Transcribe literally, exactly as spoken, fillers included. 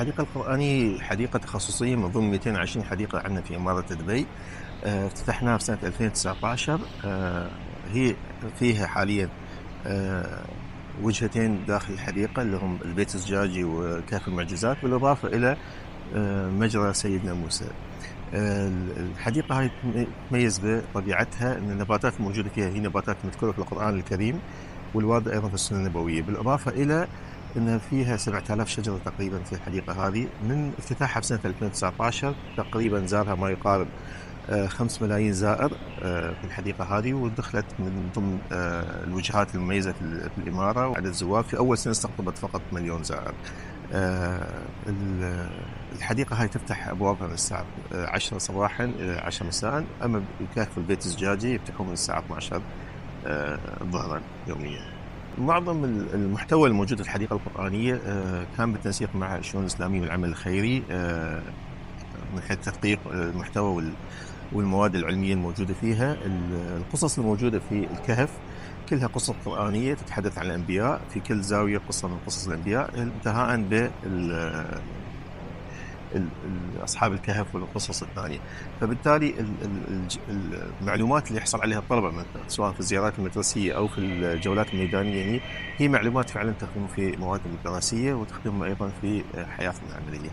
الحديقة القرآنية حديقة تخصصية من ضمن مئتين وعشرين حديقة عندنا في إمارة دبي. آه، افتتحناها في سنة ألفين وتسعة عشر. آه، هي فيها حاليا آه، وجهتين داخل الحديقة اللي هم البيت الزجاجي وكهف المعجزات، بالإضافة إلى آه، مجرى سيدنا موسى. آه، الحديقة هاي تميز بطبيعتها أن النباتات الموجودة فيها هي نباتات مذكورة في القرآن الكريم والواردة أيضا في السنة النبوية، بالإضافة إلى أن فيها سبعة آلاف شجرة تقريبا في الحديقة هذه. من افتتاحها في سنة ألفين وتسعة عشر تقريبا زارها ما يقارب آه، خمس ملايين زائر آه، في الحديقة هذه، ودخلت من ضمن آه، الوجهات المميزة في في الإمارة وعدد الزوار. في أول سنة استقطبت فقط مليون زائر. آه، ال- الحديقة هاي تفتح أبوابها من الساعة آه، عشرة صباحا إلى عشرة مساء، أما الكهف والبيت الزجاجي يفتحون من الساعة اثني عشر آه، ظهرا يوميا. معظم المحتوى الموجود في الحديقة القرآنية آه، كان بالتنسيق مع الشؤون الإسلامية والعمل الخيري، آه، من حيث تدقيق المحتوى وال والمواد العلمية الموجودة فيها. القصص الموجودة في الكهف كلها قصص قرآنية تتحدث عن الأنبياء، في كل زاوية قصة من قصص الأنبياء، انتهاء ب أصحاب الكهف والقصص الثانية. فبالتالي المعلومات اللي يحصل عليها الطلبة سواء في الزيارات المدرسية أو في الجولات الميدانية هي معلومات فعلا تخدم في موادهم الدراسية وتخدمهم أيضا في حياتهم العملية.